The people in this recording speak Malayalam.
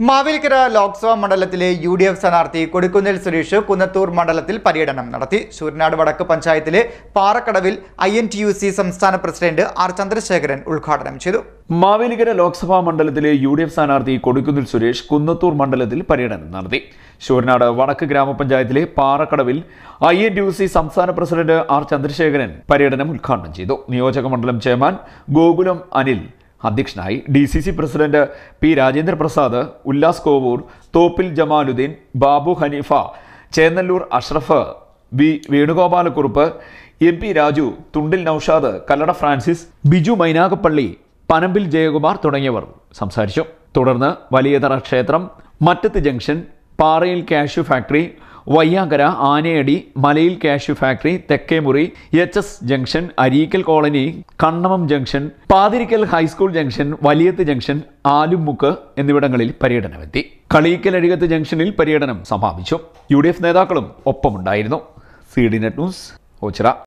മാവേലിക്കര ലോക്സഭാ മണ്ഡലത്തിലെ UDF സ്ഥാനാർത്ഥി കൊടിക്കുന്നിൽ സുരേഷ് കുന്നത്തൂർ മണ്ഡലത്തിൽ പര്യടനം നടത്തി. ശൂരനാട് വടക്ക് പഞ്ചായത്തിലെ പാറക്കടവിൽ INTUC സംസ്ഥാന പ്രസിഡന്റ് R ചന്ദ്രശേഖരൻ ഉദ്ഘാടനം ചെയ്തു. മാവേലിക്കര ലോക്സഭാ മണ്ഡലത്തിലെ UDF സ്ഥാനാർത്ഥി കൊടിക്കുന്നിൽ സുരേഷ് കുന്നത്തൂർ മണ്ഡലത്തിൽ പര്യടനം നടത്തി. ശൂരനാട് വടക്ക് ഗ്രാമപഞ്ചായത്തിലെ പാറക്കടവിൽ INTUC സംസ്ഥാന പ്രസിഡന്റ് R ചന്ദ്രശേഖരൻ പര്യടനം ഉദ്ഘാടനം ചെയ്തു. നിയോജക മണ്ഡലം ചെയർമാൻ ഗോകുലം അനിൽ അധ്യക്ഷനായി. DCC president P Rajendra Prasad, Ullas Kovoor, Thoppil Jamaluddin, Babu Hanifa, Chennallur Ashraf, V Venugopalakurup, MP Raju, Thundil Noushad, Kallada Francis, Biju Mynagappally, Panampil Jayakumar തുടങ്ങിയവർ സംസാരിച്ചു. തുടർന്ന് വലിയതറ ക്ഷേത്രം, Mattathu junction, Parayil cashew factory, Vayyankara, Anayadi, Malayil cashew factory, Thekkemuri, HS junction, Areekkal colony, Kannamam junction, Pathirikkal high school junction, Valiyathu junction, Alumukku എന്നിവിടങ്ങളിൽ പര്യടനമെത്തി. കളീക്കൽ ജംഗ്ഷനിൽ പര്യടനം സമാപിച്ചു. UDF നേതാക്കളും ഒപ്പമുണ്ടായിരുന്നു. CDNet news, Ochira.